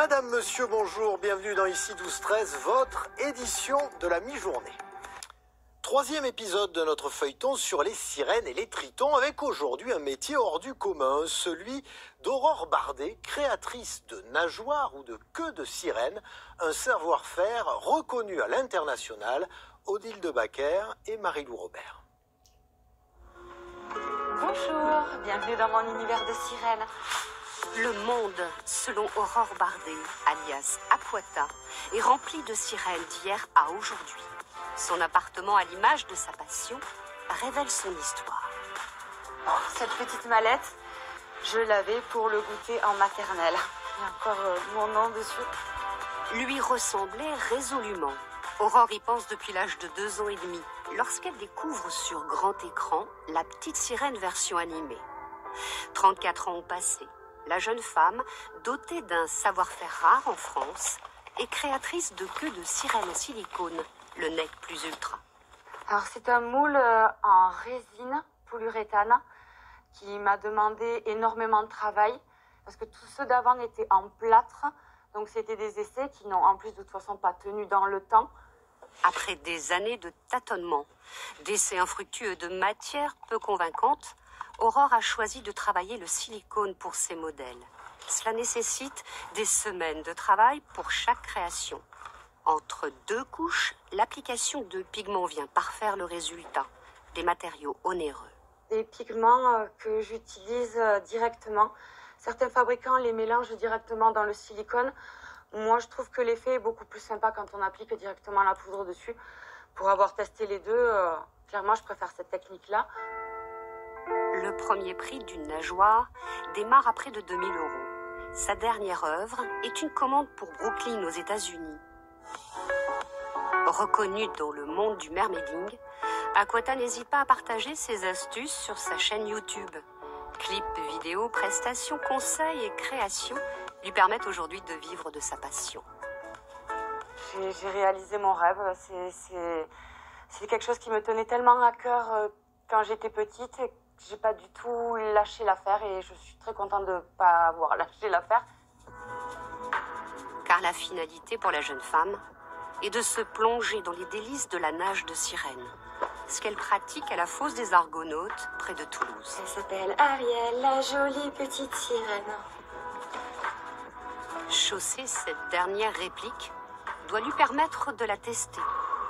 Madame, monsieur, bonjour, bienvenue dans Ici 12-13, votre édition de la mi-journée. Troisième épisode de notre feuilleton sur les sirènes et les tritons, avec aujourd'hui un métier hors du commun, celui d'Aurore Bardet, créatrice de nageoires ou de queues de sirène, un savoir-faire reconnu à l'international, Odile Debacker et Marie-Lou Robert. Bonjour, bienvenue dans mon univers de sirènes. Le monde, selon Aurore Bardet, alias Aquata, est rempli de sirènes d'hier à aujourd'hui. Son appartement, à l'image de sa passion, révèle son histoire. Oh, cette petite mallette, je l'avais pour le goûter en maternelle. Il y a encore mon nom dessus. Lui ressemblait résolument. Aurore y pense depuis l'âge de 2 ans et demi, lorsqu'elle découvre sur grand écran la petite sirène version animée. 34 ans ont passé. La jeune femme, dotée d'un savoir-faire rare en France, est créatrice de queues de sirène en silicone, le nec plus ultra. Alors c'est un moule en résine polyuréthane qui m'a demandé énormément de travail parce que tous ceux d'avant étaient en plâtre, donc c'était des essais qui n'ont en plus de toute façon pas tenu dans le temps. Après des années de tâtonnements, d'essais infructueux, de matières peu convaincantes, Aurore a choisi de travailler le silicone pour ses modèles. Cela nécessite des semaines de travail pour chaque création. Entre 2 couches, l'application de pigments vient parfaire le résultat, des matériaux onéreux. Des pigments que j'utilise directement. Certains fabricants les mélangent directement dans le silicone. Moi, je trouve que l'effet est beaucoup plus sympa quand on applique directement la poudre dessus. Pour avoir testé les deux, clairement, je préfère cette technique-là. Le premier prix d'une nageoire démarre à près de 2 000 €. Sa dernière œuvre est une commande pour Brooklyn aux États-Unis. Reconnue dans le monde du mermaiding, Aquata n'hésite pas à partager ses astuces sur sa chaîne YouTube. Clips, vidéos, prestations, conseils et créations lui permettent aujourd'hui de vivre de sa passion. J'ai réalisé mon rêve. C'est quelque chose qui me tenait tellement à cœur quand j'étais petite. J'ai pas du tout lâché l'affaire et je suis très contente de ne pas avoir lâché l'affaire. Car la finalité pour la jeune femme est de se plonger dans les délices de la nage de sirène, ce qu'elle pratique à la fosse des Argonautes près de Toulouse. Elle s'appelle Ariel, la jolie petite sirène. Chausser cette dernière réplique doit lui permettre de la tester.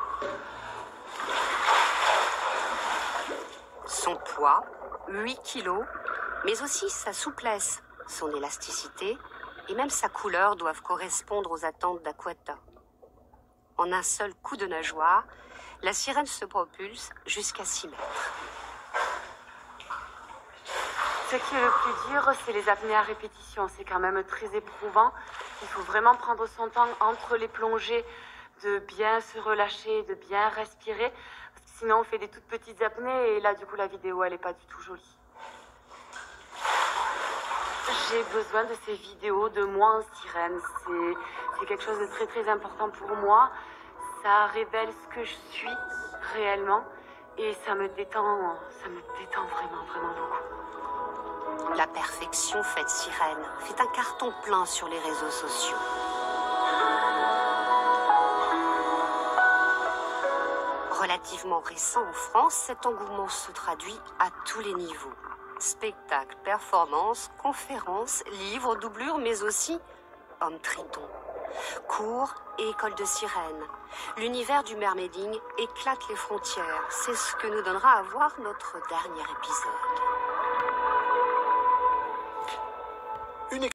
Son poids, 8 kilos, mais aussi sa souplesse, son élasticité et même sa couleur doivent correspondre aux attentes d'Aquata. En un seul coup de nageoire, la sirène se propulse jusqu'à 6 mètres. Ce qui est le plus dur, c'est les apnées à répétition. C'est quand même très éprouvant. Il faut vraiment prendre son temps entre les plongées, de bien se relâcher, de bien respirer. Parce que sinon, on fait des toutes petites apnées et là, du coup, la vidéo, elle n'est pas du tout jolie. J'ai besoin de ces vidéos de moi en sirène. C'est quelque chose de très, très important pour moi. Ça révèle ce que je suis réellement et ça me détend vraiment, vraiment beaucoup. La perfection faite sirène fait un carton plein sur les réseaux sociaux. Relativement récent en France, cet engouement se traduit à tous les niveaux. Spectacles, performances, conférences, livres, doublures, mais aussi hommes tritons. Cours et écoles de sirènes. L'univers du mermaiding éclate les frontières. C'est ce que nous donnera à voir notre dernier épisode.